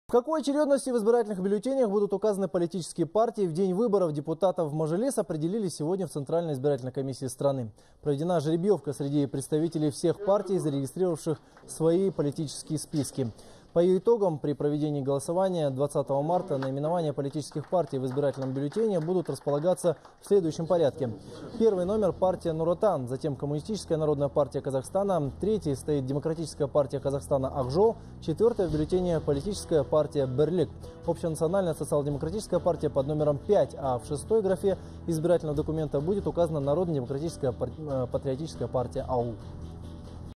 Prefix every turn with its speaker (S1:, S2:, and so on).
S1: В какой очередности в избирательных бюллетенях будут указаны политические партии в день выборов депутатов в Мажилис, определили сегодня в Центральной избирательной комиссии страны. Проведена жеребьевка среди представителей всех партий, зарегистрировавших свои политические списки. По ее итогам, при проведении голосования 20 марта наименования политических партий в избирательном бюллетене будут располагаться в следующем порядке. Первый номер – партия Нур Отан, затем Коммунистическая народная партия Казахстана, третий стоит Демократическая партия Казахстана Акжол, четвертая в бюллетене политическая партия Берлик, общенациональная социал-демократическая партия под номером 5, а в шестой графе избирательного документа будет указана Народно-демократическая патриотическая партия АУ.